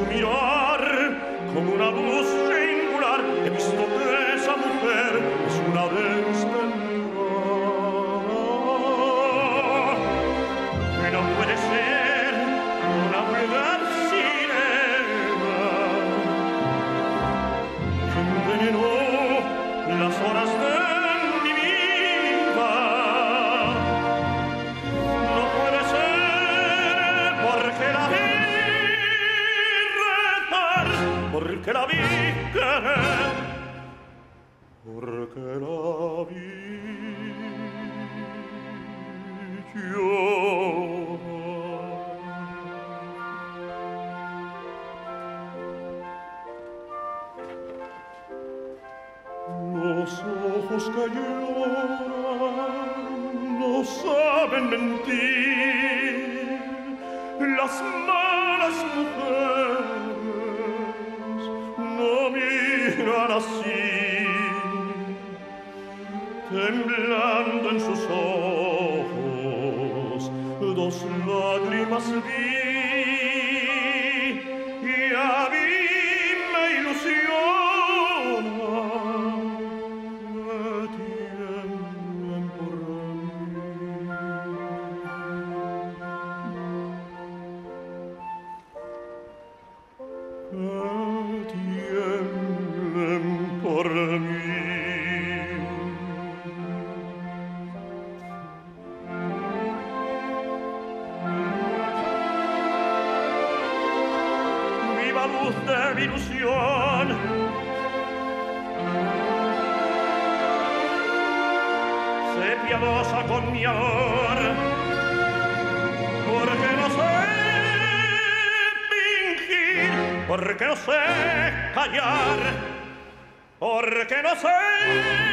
mirar como una luz singular. He visto que esa mujer es una desventurada, que no puede ser una vulgar sirena que envenenó las horas de mi vida. No puede ser porque la vi rezar, porque la vi querer, porque la vi Los ojos que lloran no saben mentir, las malas mujeres no miran así. Temblando en sus ojos dos lágrimas vi, y a mí me ilusiona que tiemblen por mí, que tiemblen por mí. Luz de mi ilusión, sé piadosa con mi amor, porque no sé fingir, porque no sé callar, porque no sé